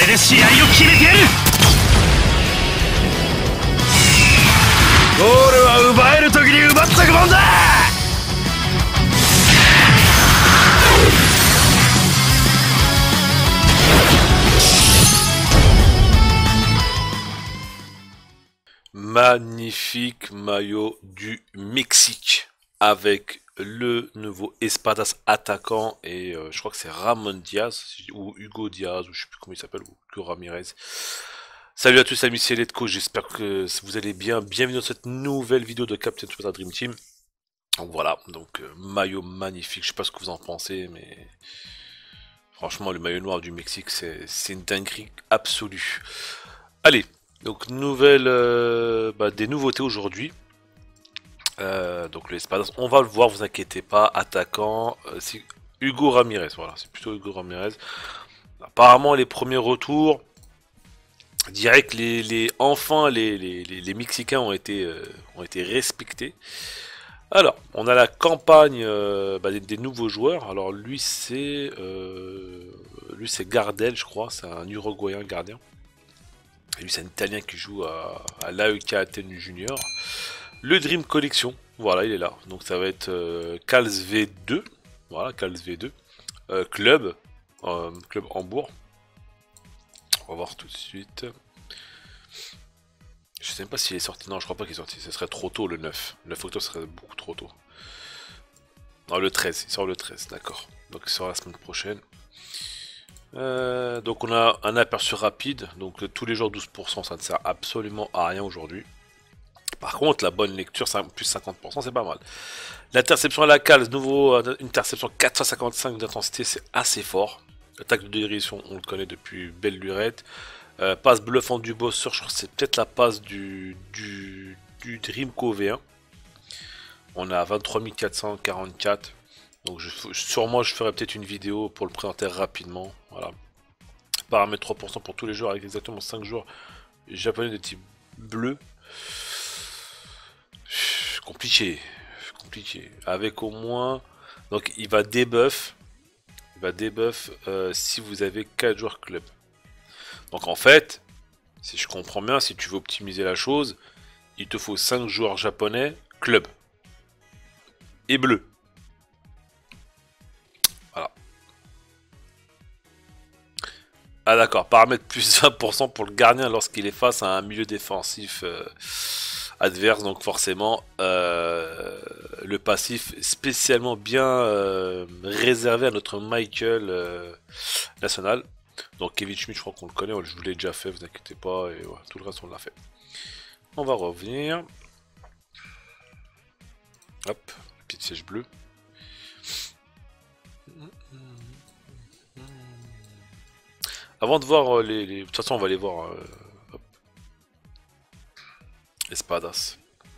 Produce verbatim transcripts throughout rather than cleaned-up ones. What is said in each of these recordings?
れで試合を決めてやる。ゴールは奪える時に奪ってくもんだ。 Magnifique maillot du Mexique avec le nouveau Espadas attaquant et euh, je crois que c'est Ramon Diaz ou Hugo Diaz ou je sais plus comment il s'appelle, ou Hugo Ramirez. Salut à tous amis, c'est Letco, j'espère que vous allez bien. Bienvenue dans cette nouvelle vidéo de Captain Tsubasa Dream Team. Donc voilà, donc euh, maillot magnifique, je sais pas ce que vous en pensez, mais franchement le maillot noir du Mexique c'est une dinguerie absolue. Allez, donc nouvelle, euh, bah, des nouveautés aujourd'hui. Euh, donc le Espadas, on va le voir, vous inquiétez pas. Attaquant, euh, c'est Hugo Ramirez, voilà, c'est plutôt Hugo Ramirez. Apparemment les premiers retours, direct les, les enfin les, les, les, les Mexicains ont été euh, ont été respectés. Alors on a la campagne euh, bah, des, des nouveaux joueurs. Alors lui c'est euh, lui c'est Gardel, je crois, c'est un Uruguayen gardien. Et lui c'est un Italien qui joue à, à l'A E K Athènes Junior. Le Dream Collection, voilà il est là. Donc ça va être euh, Cals V deux, voilà Cals V deux. Euh, club, euh, Club Hambourg. On va voir tout de suite. Je sais même pas s'il est sorti, non je crois pas qu'il est sorti, ce serait trop tôt le neuf. Le neuf octobre serait beaucoup trop tôt. Non le treize, il sort le treize, d'accord. Donc il sort la semaine prochaine. Euh, donc on a un aperçu rapide, donc tous les jours douze pour cent, ça ne sert absolument à rien aujourd'hui. Par contre la bonne lecture, plus cinquante pour cent, c'est pas mal. L'interception à la cale, nouveau euh, interception quatre cent cinquante-cinq d'intensité, c'est assez fort. Attaque de direction, on le connaît depuis belle lurette. Euh, passe bluffant du boss, je crois que c'est peut-être la passe du, du, du Dreamco V un. On a vingt-trois mille quatre cent quarante-quatre. Donc je, sûrement je ferai peut-être une vidéo pour le présenter rapidement. Voilà. Paramètre trois pour cent pour tous les joueurs avec exactement cinq joueurs japonais de type bleu. Compliqué. Compliqué. Avec au moins. Donc il va debuff. Il va debuff euh, si vous avez quatre joueurs club. Donc en fait, si je comprends bien, si tu veux optimiser la chose, il te faut cinq joueurs japonais club. Et bleu. Voilà. Ah d'accord, paramètre plus vingt pour cent pour le gardien lorsqu'il est face à un milieu défensif euh, adverse, donc forcément euh, le passif spécialement bien euh, réservé à notre Michael euh, national. Donc Kevin Schmidt, je crois qu'on le connaît, je vous l'ai déjà fait, vous inquiétez pas, et voilà, tout le reste on l'a fait. On va revenir. Hop, petite siège bleue. Avant de voir les, les... De toute façon on va aller voir euh... hop. Espadas.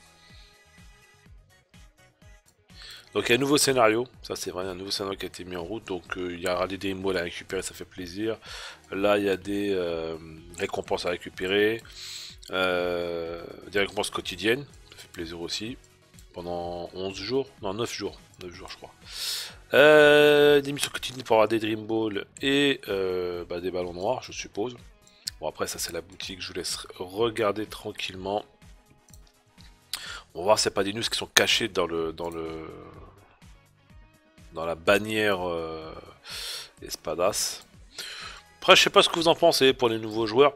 Donc il y a un nouveau scénario, ça c'est vrai, un nouveau scénario qui a été mis en route, donc euh, il y aura des démos à récupérer, ça fait plaisir. Là il y a des euh, récompenses à récupérer, euh, des récompenses quotidiennes, ça fait plaisir aussi, pendant onze jours, non neuf jours, neuf jours je crois. Euh, des missions quotidiennes pour avoir des Dream Balls et euh, bah, des ballons noirs je suppose. Bon après ça c'est la boutique, je vous laisse regarder tranquillement. On va voir si c'est pas des news qui sont cachés dans le dans le dans la bannière euh, Espadas. Après je sais pas ce que vous en pensez pour les nouveaux joueurs.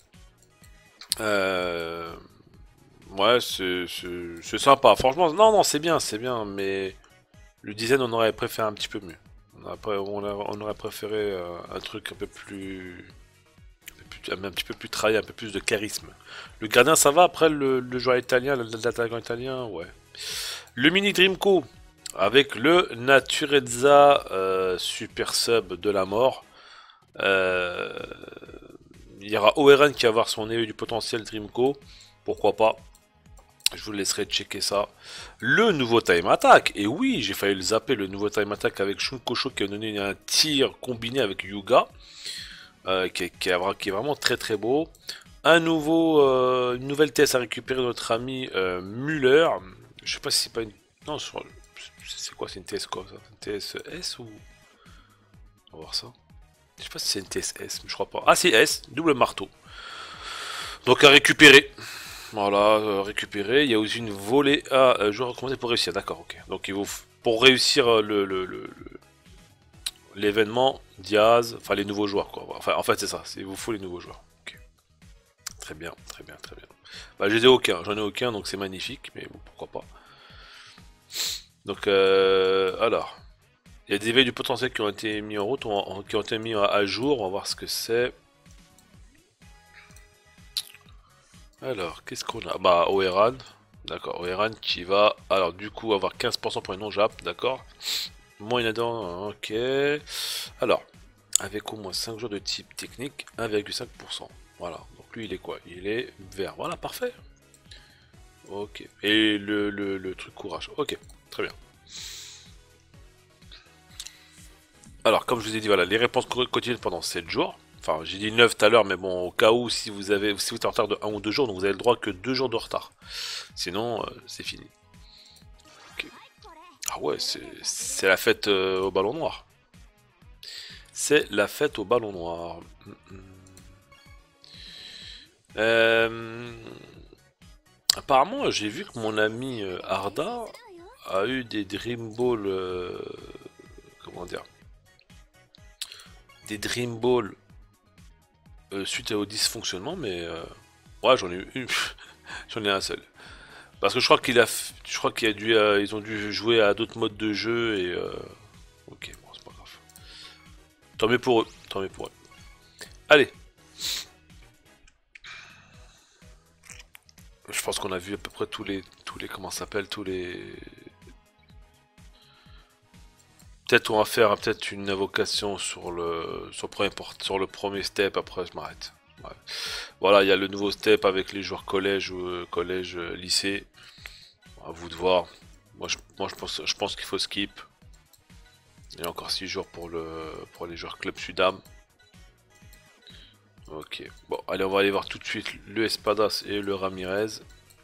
Euh, ouais c'est sympa, franchement non non c'est bien c'est bien, mais le design on aurait préféré un petit peu mieux. On, a, on, a, on aurait préféré euh, un truc un peu plus un petit peu plus travaillé, un peu plus de charisme. Le gardien ça va, après le, le joueur italien, l'attaquant italien, ouais. Le mini Dreamco avec le Naturezza euh, super sub de la mort. Euh, il y aura O R N qui va avoir son éveil du potentiel Dreamco, pourquoi pas. Je vous laisserai checker ça. Le nouveau Time Attack, et oui, j'ai failli le zapper, le nouveau Time Attack avec Shunkosho qui a donné un tir combiné avec Yuga. Euh, qui, est, qui, est, qui est vraiment très très beau. Un nouveau, euh, une nouvelle T S à récupérer de notre ami euh, Muller. Je sais pas si c'est pas une. Non, c'est quoi, c'est une T S quoi ça? Une T S S ou. On va voir ça. Je sais pas si c'est une T S S, mais je crois pas. Ah, c'est S, double marteau. Donc à récupérer. Voilà, euh, récupérer. Il y a aussi une volée à euh, joueur recommandé pour réussir. D'accord, ok. Donc il faut pour réussir euh, le, le, le, le l'événement, Diaz, enfin les nouveaux joueurs quoi. Enfin en fait c'est ça, il vous faut les nouveaux joueurs. Okay. Très bien, très bien, très bien. Bah je les ai aucun, j'en ai aucun donc c'est magnifique, mais bon, pourquoi pas. Donc euh, alors, il y a des éveils du potentiel qui ont été mis en route, en, qui ont été mis à jour, on va voir ce que c'est. Alors, qu'est-ce qu'on a? Bah Oeran, d'accord, Oeran qui va, alors du coup avoir quinze pour cent pour une non-jap, d'accord. Moins une adhérent, ok. Alors, avec au moins cinq jours de type technique, un virgule cinq pour cent. Voilà, donc lui il est quoi? Il est vert, voilà, parfait. Ok, et le, le, le truc courage, ok, très bien. Alors, comme je vous ai dit, voilà, les réponses quotidiennes pendant sept jours. Enfin, j'ai dit neuf tout à l'heure, mais bon, au cas où, si vous avez, si vous êtes en retard de un ou deux jours, donc vous avez le droit que deux jours de retard. Sinon, euh, c'est fini. Okay. Ah ouais, c'est la fête euh, au ballon noir. C'est la fête au ballon noir. Euh... Apparemment, j'ai vu que mon ami euh, Arda a eu des Dream Ball. Euh... Comment dire? Des Dream Ball euh, suite au dysfonctionnement, mais euh... ouais, j'en ai eu une. J'en ai un seul. Parce que je crois qu'il a, je crois qu'il a dû, euh, ils ont dû jouer à d'autres modes de jeu et. Euh... Ok, bon, c'est pas grave. Tant mieux pour eux, tant mieux pour eux. Allez. Je pense qu'on a vu à peu près tous les, tous les, comment ça s'appelle, tous les. Peut-être on va faire peut-être une invocation sur le, sur le premier port, sur le premier step. Après, je m'arrête. Ouais. Voilà, il y a le nouveau step avec les joueurs collège ou euh, collège euh, lycée. À vous de voir. Moi, je, moi, je pense, je pense qu'il faut skip. Il y a encore six jours pour le, pour les joueurs club Sudam. Ok, bon, allez, on va aller voir tout de suite le Espadas et le Ramirez.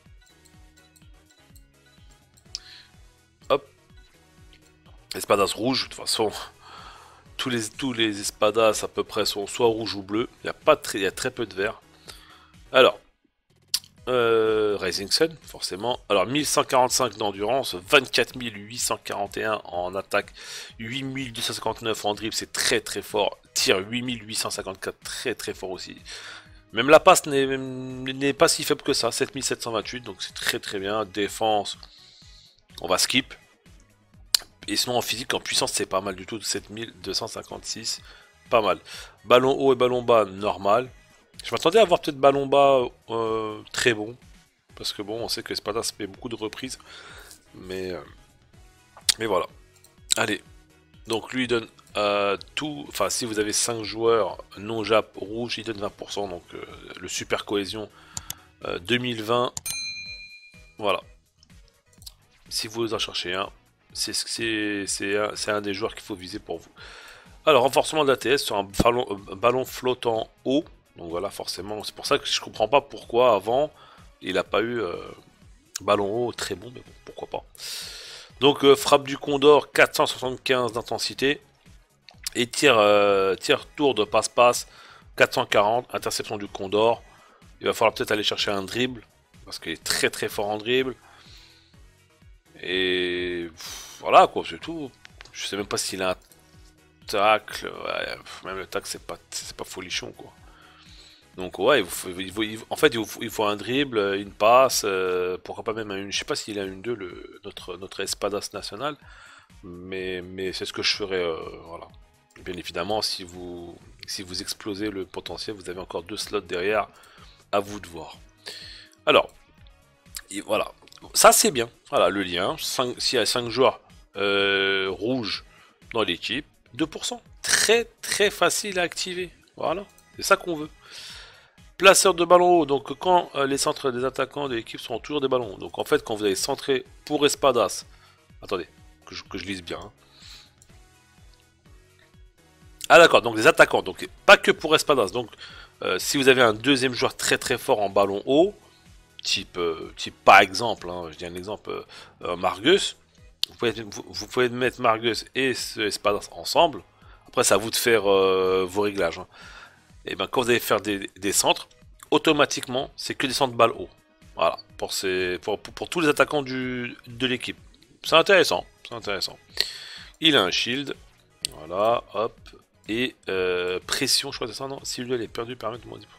Hop. Espadas rouge, de toute façon, tous les, tous les Espadas à peu près sont soit rouge ou bleu. Il y a, pas très, il y a très peu de vert. Alors, euh, Rising Sun, forcément. Alors, mille cent quarante-cinq d'endurance, vingt-quatre mille huit cent quarante et un en attaque, huit mille deux cent cinquante-neuf en dribble, c'est très très fort. Tir huit mille huit cent cinquante-quatre, très très fort aussi. Même la passe n'est pas si faible que ça, sept mille sept cent vingt-huit, donc c'est très très bien. Défense, on va skip. Et sinon en physique, en puissance, c'est pas mal du tout, sept mille deux cent cinquante-six, pas mal. Ballon haut et ballon bas, normal. Je m'attendais à avoir peut-être ballon bas euh, très bon. Parce que bon, on sait que Espada se fait beaucoup de reprises. Mais, euh, mais voilà. Allez. Donc lui il donne euh, tout. Enfin, si vous avez cinq joueurs non Jap rouge, il donne vingt pour cent. Donc euh, le super cohésion euh, deux mille vingt. Voilà. Si vous en cherchez un, c'est un, un des joueurs qu'il faut viser pour vous. Alors, renforcement de l'A T S sur un ballon, euh, ballon flottant haut. Donc voilà, forcément, c'est pour ça que je comprends pas pourquoi avant il n'a pas eu euh, ballon haut très bon, mais bon, pourquoi pas. Donc euh, frappe du Condor, quatre cent soixante-quinze d'intensité. Et tir, euh, tir tour de passe-passe, quatre cent quarante, interception du Condor. Il va falloir peut-être aller chercher un dribble, parce qu'il est très très fort en dribble. Et voilà quoi, c'est tout. Je sais même pas s'il a un tacle, ouais, même le tacle c'est pas, c'est pas folichon quoi. Donc ouais, il faut, il faut, il faut, en fait il faut, il faut un dribble, une passe, euh, pourquoi pas même une, je sais pas s'il a une deux, le, notre, notre Espadas national, mais, mais c'est ce que je ferais, euh, voilà. Bien évidemment, si vous, si vous explosez le potentiel, vous avez encore deux slots derrière, à vous de voir. Alors, et voilà, ça c'est bien, voilà le lien, s'il y a cinq joueurs euh, rouges dans l'équipe, deux pour cent, très très facile à activer, voilà, c'est ça qu'on veut. Placeur de ballon haut, donc quand euh, les centres des attaquants de l'équipe sont toujours des ballons hauts. Donc en fait, quand vous allez centrer pour Espadas, attendez, que je, que je lise bien. Hein. Ah d'accord, donc les attaquants, donc pas que pour Espadas. Donc euh, si vous avez un deuxième joueur très très fort en ballon haut, type, euh, type par exemple, hein, je dis un exemple, euh, Margus, vous pouvez, vous, vous pouvez mettre Margus et ce Espadas ensemble. Après, c'est à vous de faire euh, vos réglages. Hein. Et ben, quand vous allez faire des, des centres, automatiquement, c'est que des centres balles haut. Voilà, pour, ces, pour, pour, pour tous les attaquants du, de l'équipe. C'est intéressant, c'est intéressant. Il a un shield, voilà, hop, et euh, pression, je crois que c'est ça, non? Si le duel est perdu, permettez-moi de...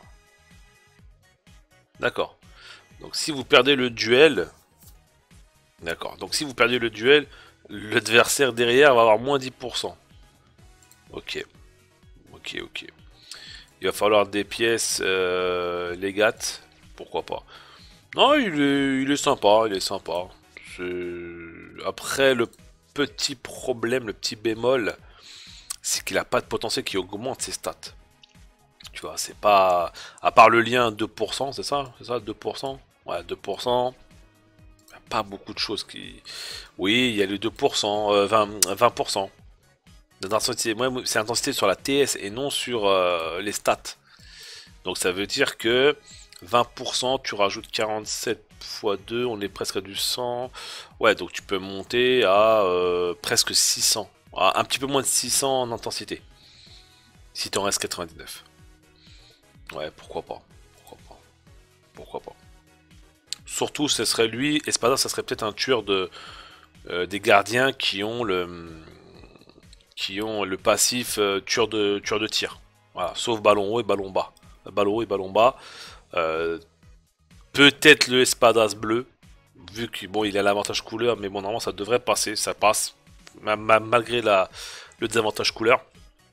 D'accord. Donc si vous perdez le duel, d'accord. Donc si vous perdez le duel, l'adversaire derrière va avoir moins dix pour cent. Ok, ok, ok. Il va falloir des pièces euh, légates, pourquoi pas. Non, il est, il est sympa, il est sympa. Est... Après, le petit problème, le petit bémol, c'est qu'il a pas de potentiel qui augmente ses stats. Tu vois, c'est pas... À part le lien deux pour cent, c'est ça? C'est ça, deux pour cent? Ouais, deux pour cent. Il n'y a pas beaucoup de choses qui... Oui, il y a le deux pour cent, euh, vingt, vingt pour cent. D'intensité. Moi, c'est intensité sur la T S et non sur euh, les stats. Donc ça veut dire que vingt pour cent, tu rajoutes quarante-sept fois deux, on est presque à du cent. Ouais, donc tu peux monter à euh, presque six cents. Un petit peu moins de six cents en intensité. Si t'en restes quatre-vingt-dix-neuf. Ouais, pourquoi pas. Pourquoi pas. Pourquoi pas. Surtout, ce serait lui, Espada, ça serait peut-être un tueur de euh, des gardiens qui ont le qui ont le passif euh, tueur de tueur de tir. Voilà, sauf ballon haut et ballon bas. Ballon haut et ballon bas. Euh, peut-être le Espadas bleu, vu qu'il bon, il a l'avantage couleur, mais bon, normalement ça devrait passer, ça passe, malgré la, le désavantage couleur.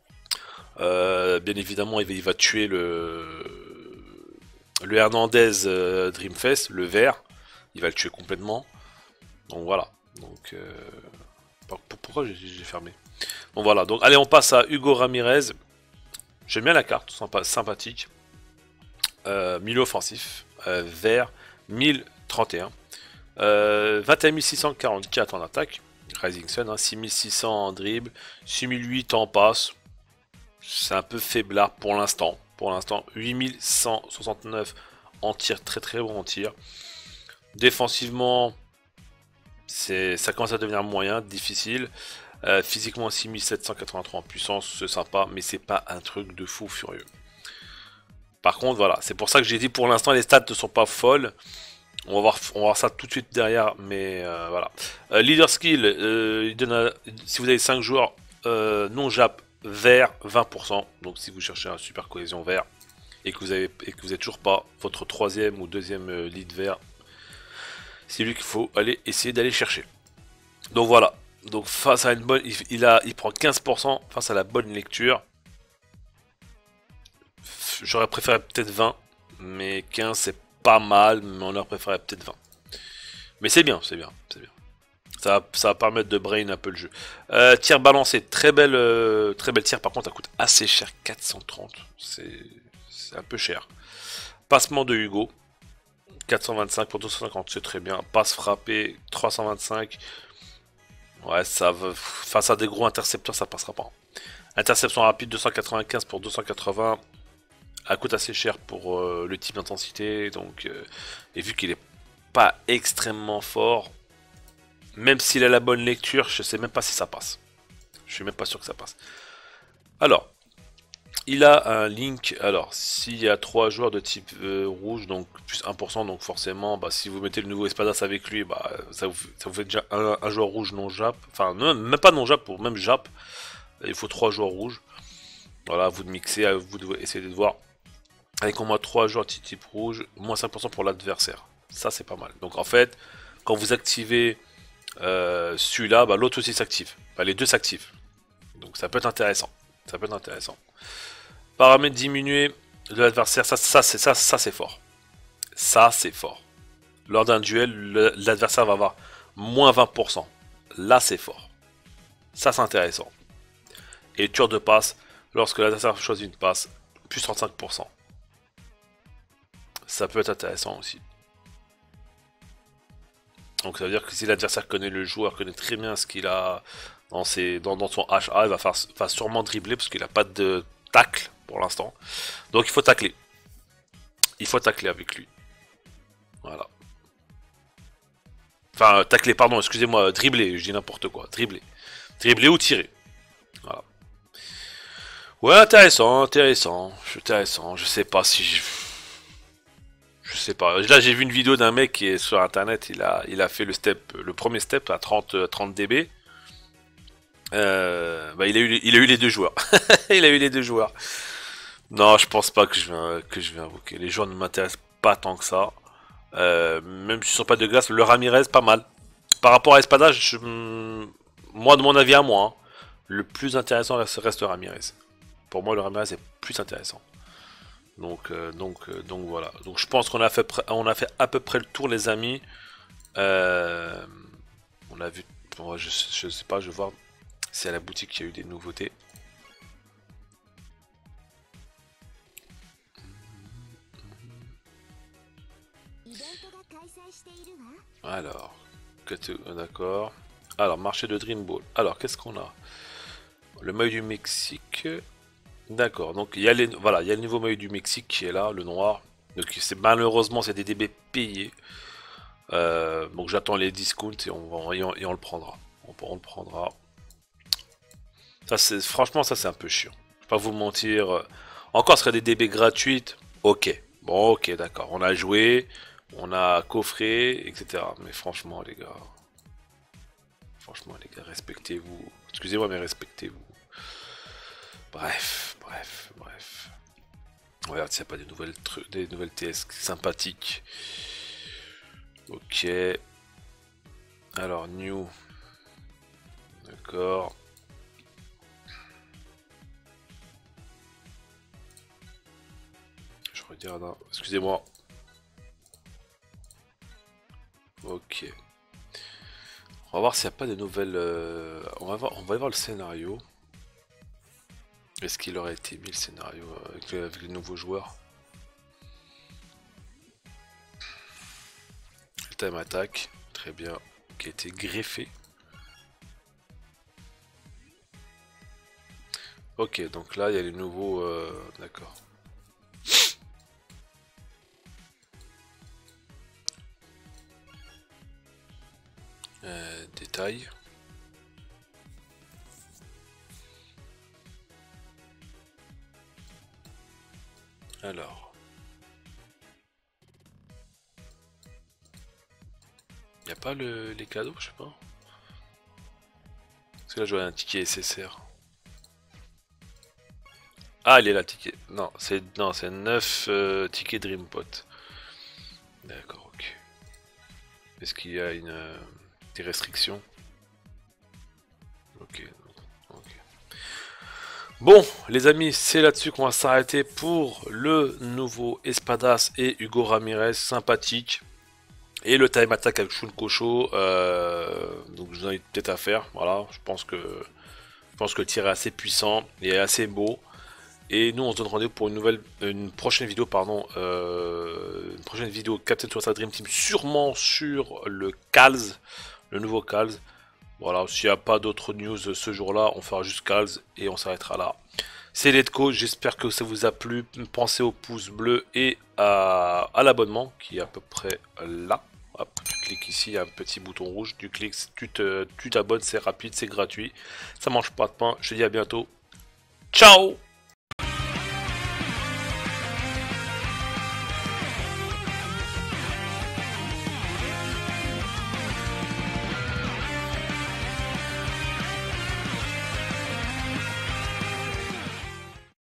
Euh, bien évidemment, il va, il va tuer le, le Hernandez euh, Dreamfest, le vert, il va le tuer complètement. Donc voilà. Donc euh, pourquoi j'ai fermé? Bon voilà. Donc allez, on passe à Hugo Ramirez. J'aime bien la carte, sympa, sympathique. Euh, milieu offensif, euh, vert, mille trente et un. Euh, vingt et un mille six cent quarante-quatre en attaque. Rising Sun, hein, six mille six cents en dribble, six mille huit en passe. C'est un peu faiblard pour l'instant. Pour l'instant, huit mille cent soixante-neuf en tir, très très bon en tir. Défensivement, ça commence à devenir moyen, difficile. Euh, physiquement, six mille sept cent quatre-vingt-trois en puissance, c'est sympa, mais c'est pas un truc de fou furieux. Par contre, voilà, c'est pour ça que j'ai dit pour l'instant les stats ne sont pas folles. On va voir, on va voir ça tout de suite derrière, mais euh, voilà. Euh, leader skill, euh, il donne à, si vous avez cinq joueurs euh, non Jap vert, vingt pour cent. Donc si vous cherchez un super cohésion vert et que vous avez et que vous n'êtes toujours pas votre troisième ou deuxième euh, lead vert, c'est lui qu'il faut aller essayer d'aller chercher. Donc voilà. Donc face à une bonne, il, il a, il prend quinze pour cent face à la bonne lecture. J'aurais préféré peut-être vingt, mais quinze c'est pas mal, mais on aurait préféré peut-être vingt. Mais c'est bien, c'est bien, c'est bien. Ça va, ça va permettre de brain un peu le jeu. Euh, tir balancé, très belle, euh, très belle tir. Par contre, ça coûte assez cher, quatre cent trente. C'est un peu cher. Passement de Hugo, quatre cent vingt-cinq pour deux cent cinquante, c'est très bien. Passe frappé, trois cent vingt-cinq. Ouais, ça va. Face à des gros intercepteurs, ça passera pas. Interception rapide, deux cent quatre-vingt-quinze pour deux cent quatre-vingts. Elle coûte assez cher pour euh, le type d'intensité, donc euh, et vu qu'il est pas extrêmement fort, même s'il a la bonne lecture, je sais même pas si ça passe. Je suis même pas sûr que ça passe. Alors, il a un link. Alors, s'il y a trois joueurs de type euh, rouge, donc plus un pour cent, donc forcément, bah, si vous mettez le nouveau Espadas avec lui, bah, ça, vous, ça vous fait déjà un, un joueur rouge non Jap, enfin non, même pas non Jap, pour même Jap, il faut trois joueurs rouges. Voilà, vous de mixer, vous devez essayer de voir. Avec au moins trois joueurs de type rouge, moins cinq pour cent pour l'adversaire. Ça, c'est pas mal. Donc, en fait, quand vous activez euh, celui-là, bah, l'autre aussi s'active. Bah, les deux s'activent. Donc, ça peut être intéressant. Ça peut être intéressant. Paramètres diminués de l'adversaire, ça, ça c'est ça, ça c'est fort. Ça, c'est fort. Lors d'un duel, l'adversaire va avoir moins vingt pour cent. Là, c'est fort. Ça, c'est intéressant. Et tour de passe, lorsque l'adversaire choisit une passe, plus trente-cinq pour cent. Ça peut être intéressant aussi. Donc ça veut dire que si l'adversaire connaît le joueur, connaît très bien ce qu'il a dans, ses, dans, dans son H A, il va, faire, va sûrement dribbler parce qu'il n'a pas de tacle pour l'instant. Donc il faut tacler. Il faut tacler avec lui. Voilà. Enfin, tacler, pardon, excusez-moi, dribbler, je dis n'importe quoi. Dribbler. Dribbler ou tirer. Voilà. Ouais, intéressant, intéressant, intéressant. Je sais pas si je... Je sais pas. Là, j'ai vu une vidéo d'un mec qui est sur internet. Il a, il a fait le step, le premier step à trente, trente décibels. Euh, bah, il a eu, il a eu les deux joueurs. Il a eu les deux joueurs. Non, je pense pas que je vais, que je vais invoquer. Les joueurs ne m'intéressent pas tant que ça. Euh, même si ce sont pas de glace, le Ramirez, pas mal. Par rapport à Espada, je, moi, de mon avis à moi, hein, le plus intéressant reste, reste Ramirez. Pour moi, le Ramirez est plus intéressant. Donc, euh, donc, euh, donc voilà. Donc, je pense qu'on a fait, on a fait à peu près le tour, les amis. Euh, on a vu. Bon, je, je sais pas, je vais voir si à la boutique il y a eu des nouveautés. Alors, d'accord. Alors, marché de Dream Ball. Alors, qu'est-ce qu'on a? Le maillot du Mexique. D'accord, donc il y a les, voilà, il y a le nouveau maillot du Mexique qui est là, le noir. Donc c'est malheureusement c'est des D B payés. Euh, donc j'attends les discounts et on, va, et on, et on le prendra. On, on le prendra. Ça c'est franchement ça c'est un peu chiant. Je vais pas vous mentir. Encore ce serait des D B gratuites. Ok, bon ok d'accord. On a joué, on a coffré, et cetera. Mais franchement les gars, franchement les gars, respectez-vous. Excusez-moi mais respectez-vous. Bref, bref, bref. Regarde s'il n'y a pas des nouvelles trucs, des nouvelles T S sympathiques. Ok. Alors, new. D'accord. Je regarde. Hein. Excusez-moi. Ok. On va voir s'il n'y a pas de nouvelles. Euh... On va voir, on va voir le scénario. Est-ce qu'il aurait été mis le scénario avec, avec les nouveaux joueurs? Le time attack, très bien, qui a été greffé. Ok, donc là il y a les nouveaux. Euh... D'accord. Euh, détails. Alors. Il n'y a pas le, les cadeaux, je sais pas. Parce que là, je vois un ticket S S R. Ah, il est là, ticket. Non, c'est non, c'est neuf euh, tickets Dreampot. D'accord, ok. Est-ce qu'il y a une euh, des restrictions? Ok, ok. Bon, les amis, c'est là-dessus qu'on va s'arrêter pour le nouveau Espadas et Hugo Ramirez, sympathique. Et le time attack avec Shun Kocho, euh, donc je vous invite peut-être à faire. Voilà, je pense que je pense que le tir est assez puissant et assez beau. Et nous on se donne rendez-vous pour une nouvelle, une prochaine vidéo, pardon, euh, une prochaine vidéo Captain Tsubasa Dream Team, sûrement sur le Calz, le nouveau Calz. Voilà, s'il n'y a pas d'autres news ce jour-là, on fera juste Calz et on s'arrêtera là. C'est Letco, j'espère que ça vous a plu. Pensez au pouce bleu et à, à l'abonnement qui est à peu près là. Hop, tu cliques ici, il y a un petit bouton rouge, tu cliques, tu te, tu t'abonnes, c'est rapide, c'est gratuit. Ça mange pas de pain, je te dis à bientôt. Ciao!